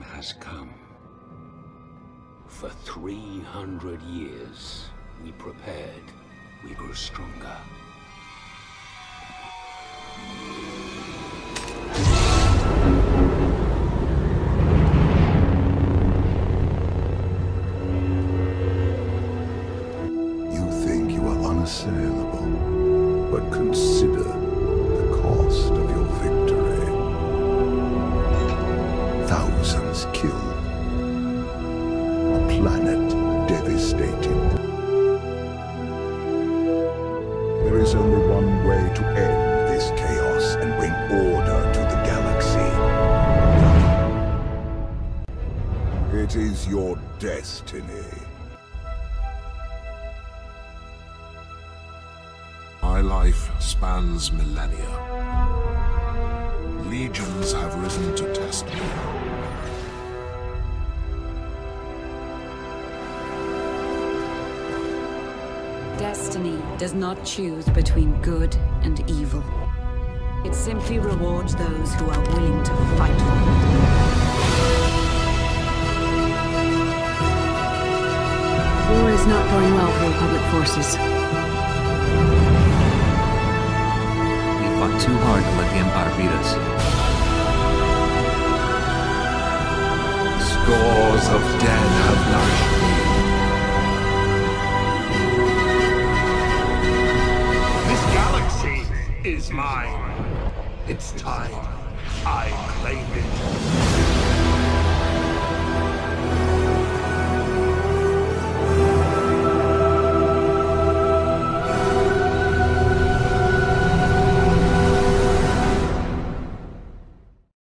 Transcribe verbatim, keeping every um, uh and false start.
time has come. For three hundred years, we prepared, we grew stronger. You think you are unassailable, but consider the cost of your victory. Thousands killed. A planet devastated. There is only one way to end this chaos and bring order to the galaxy. It is your destiny. My life spans millennia. Legions have risen to test me. Destiny does not choose between good and evil. It simply rewards those who are willing to fight for it. War is not going well for Republic forces. We fought too hard to let the Empire beat us. Scores of dead have nourished me. This galaxy is mine. It's time I claim it.